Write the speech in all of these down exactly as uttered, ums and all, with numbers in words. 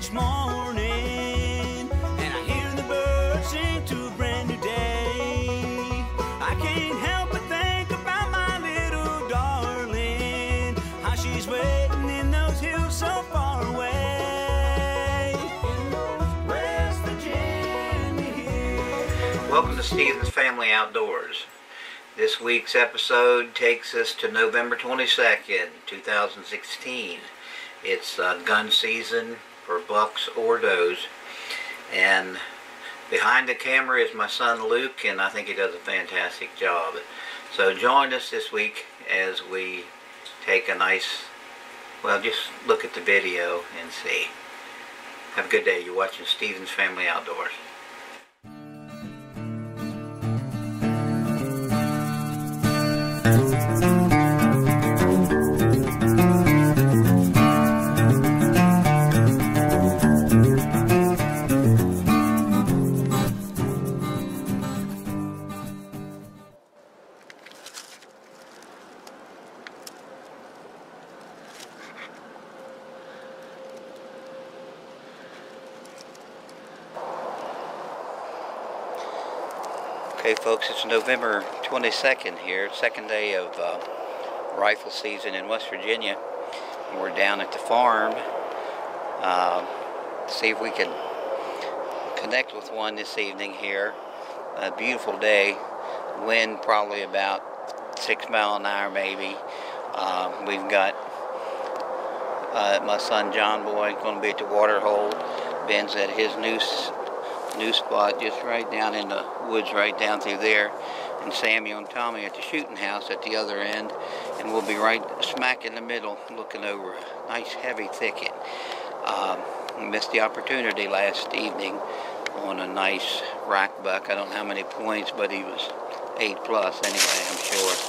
each morning, and I hear the birds sing to a brand new day. I can't help but think about my little darling, how she's waiting in those hills so far away. In those West Virginia hills. Welcome to Stephen's Family Outdoors. This week's episode takes us to November twenty-second, two thousand sixteen. It's uh, gun season for bucks or does, and behind the camera is my son Luke, and I think he does a fantastic job. So join us this week as we take a nice, well, just look at the video and see. Have a good day. You're watching Stephen's Family Outdoors. Okay folks, it's November twenty-second here, second day of uh, rifle season in West Virginia. We're down at the farm uh, to see if we can connect with one this evening here. A beautiful day, wind probably about six mile an hour maybe. Uh, we've got uh, my son John Boy going to be at the water hole. Ben's at his new new spot just right down in the woods right down through there, and Samuel and Tommy at the shooting house at the other end, and we'll be right smack in the middle looking over a nice heavy thicket. Um, we missed the opportunity last evening on a nice rack buck. I don't know how many points, but he was eight plus anyway, I'm sure.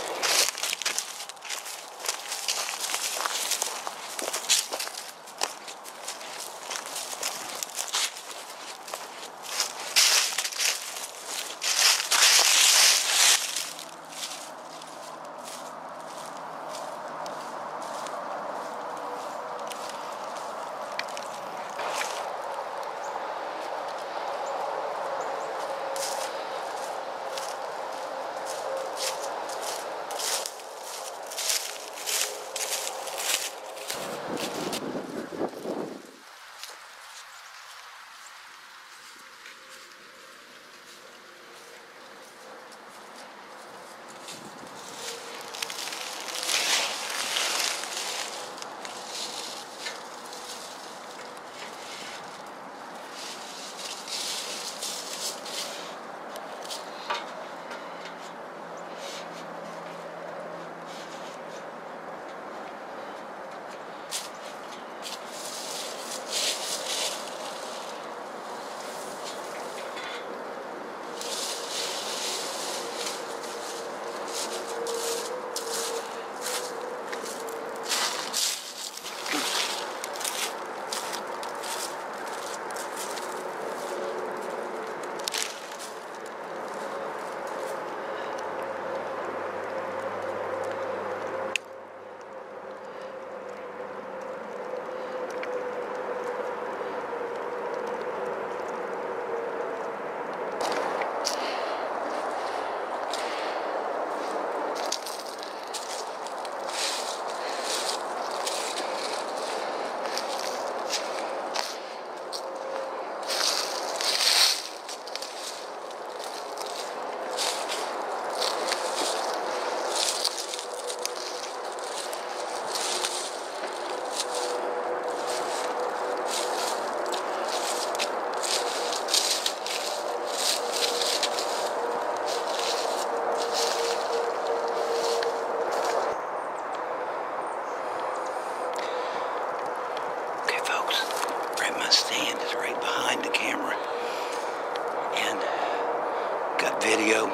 Video,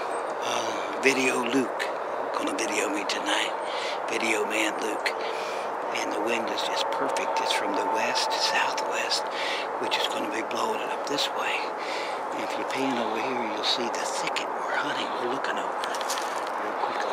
uh, Video Luke, gonna video me tonight, Video Man Luke, and the wind is just perfect. It's from the west, southwest, which is gonna be blowing it up this way. And if you pan over here, you'll see the thicket we're hunting. We're looking over it real quickly.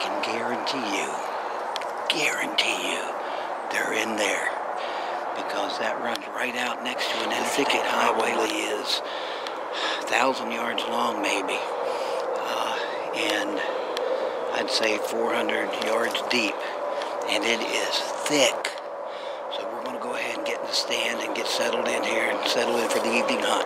can guarantee you, guarantee you, they're in there. Because that runs right out next to an interstate highway that is a thousand yards long, maybe. Uh, and I'd say four hundred yards deep. And it is thick. So we're going to go ahead and get in the stand and get settled in here and settle in for the evening hunt.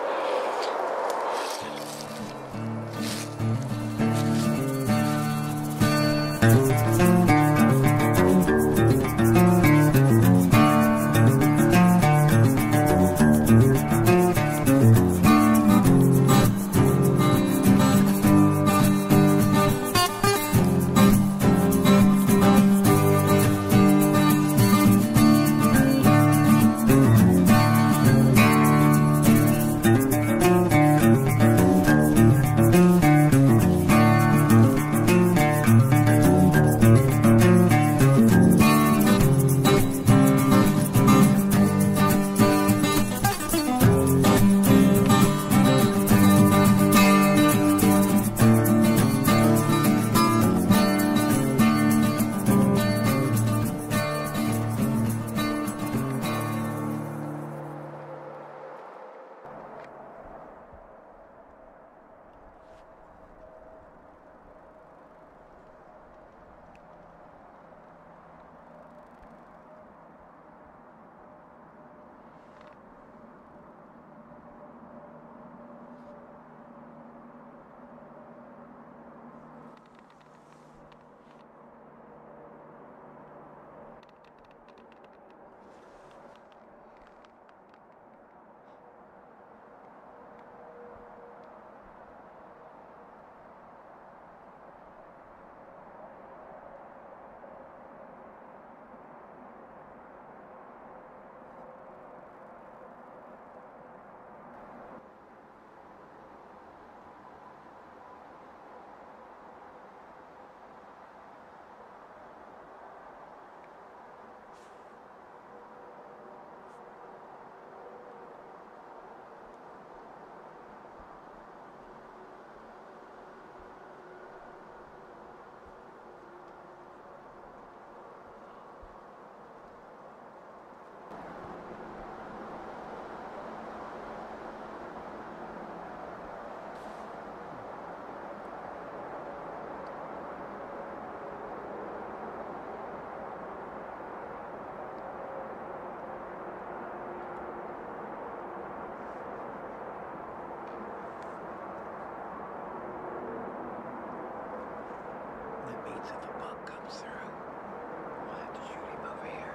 If a buck comes through, we'll have to shoot him over here.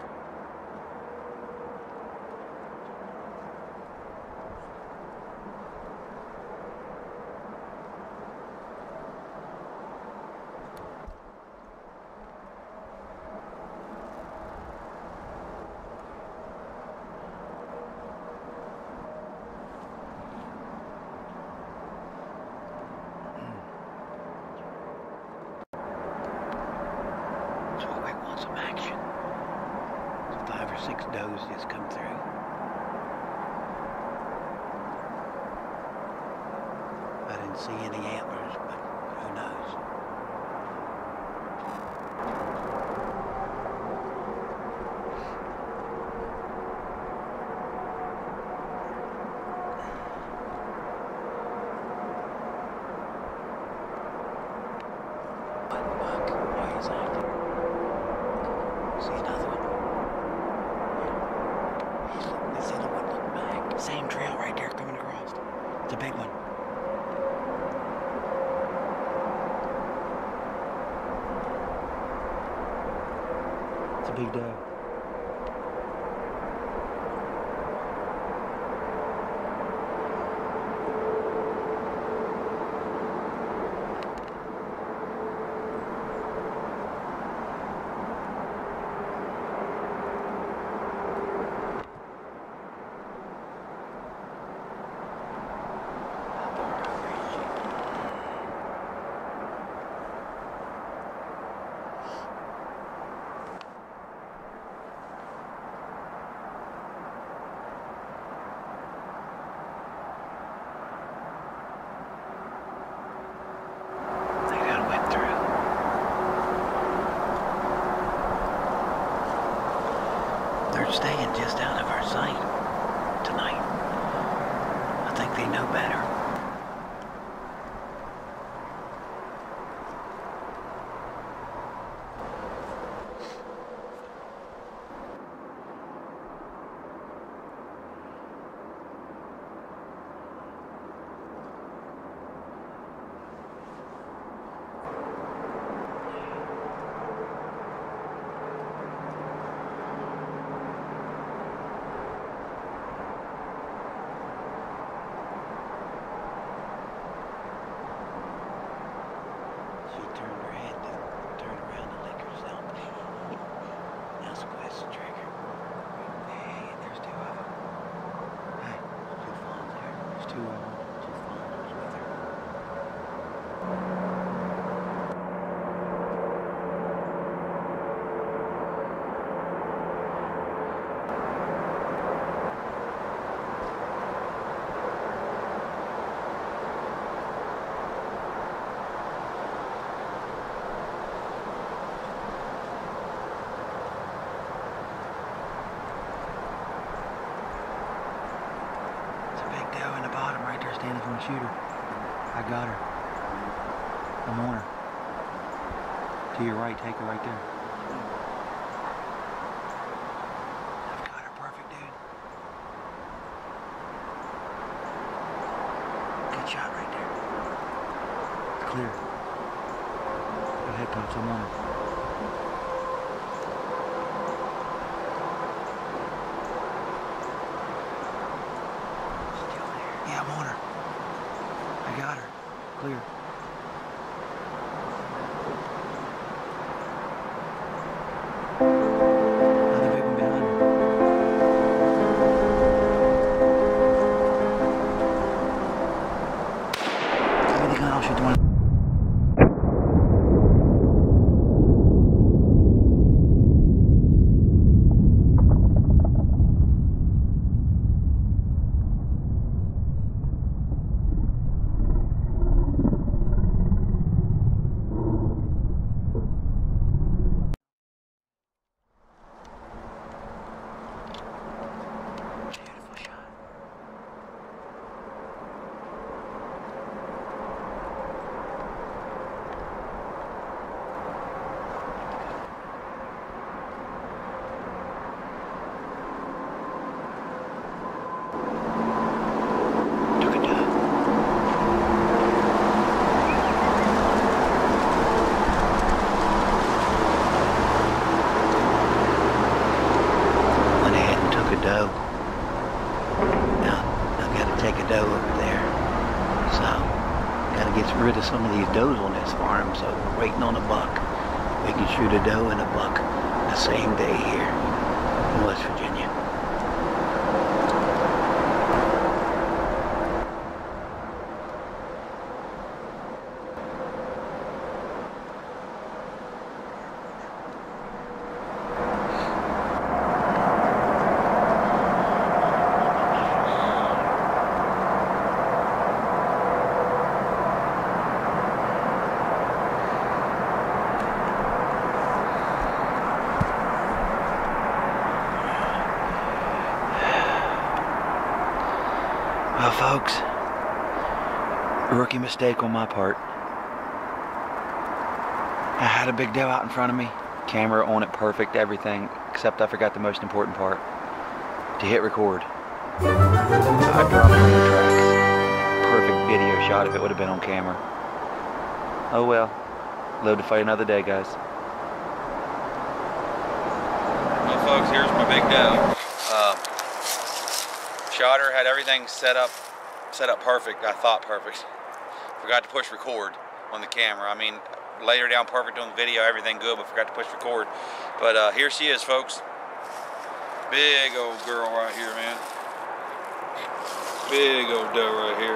Some action. Five or six does just come through. I didn't see any antlers, but who knows? One buck. Why is active? See another one? Yeah. This other one look back. Same trail right there coming across. It's a big one. It's a big doe. staying just out of our sight tonight. I think they know better. Standing from the shooter. I got her. I'm on her. To your right, take her right there. I've got her perfect, dude. Good shot right there. It's clear. Go ahead, Pops, I'm on her. Yeah, I'm on her. I got her. Clear. Another big one behind her. Give me the gun, I'll shoot the one. Doe. Now, I've got to take a doe over there. So, got to get rid of some of these does on this farm. So, we're waiting on a buck. We can shoot a doe and a buck the same day here in West Virginia. Well, folks, rookie mistake on my part. I had a big doe out in front of me, camera on it perfect, everything, except I forgot the most important part, to hit record. I dropped on the tracks. Perfect video shot if it would have been on camera. Oh well, live to fight another day, guys. Well, folks, here's my big doe. Uh, Shot her, had everything set up, set up perfect. I thought perfect. Forgot to push record on the camera. I mean, laid her down perfect on the video, everything good, but forgot to push record. But uh, here she is, folks. Big old girl right here, man. Big old doe right here.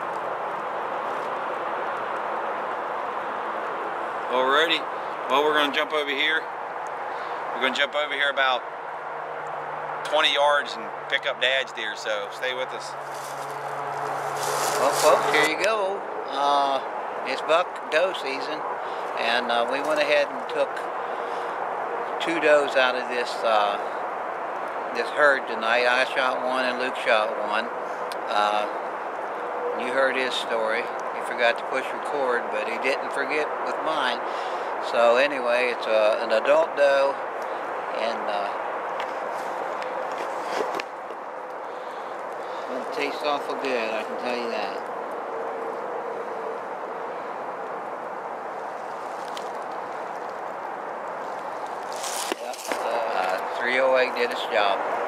Alrighty. Well, we're gonna jump over here. We're gonna jump over here about twenty yards and pick up Dad's deer, so stay with us. Well, folks, here you go. Uh, it's buck doe season, and uh, we went ahead and took two does out of this uh, this herd tonight. I shot one and Luke shot one. Uh, you heard his story. He forgot to push record, but he didn't forget with mine. So anyway, it's uh, an adult doe, and uh, it tastes awful good, I can tell you that. Yep, uh, three oh eight did its job.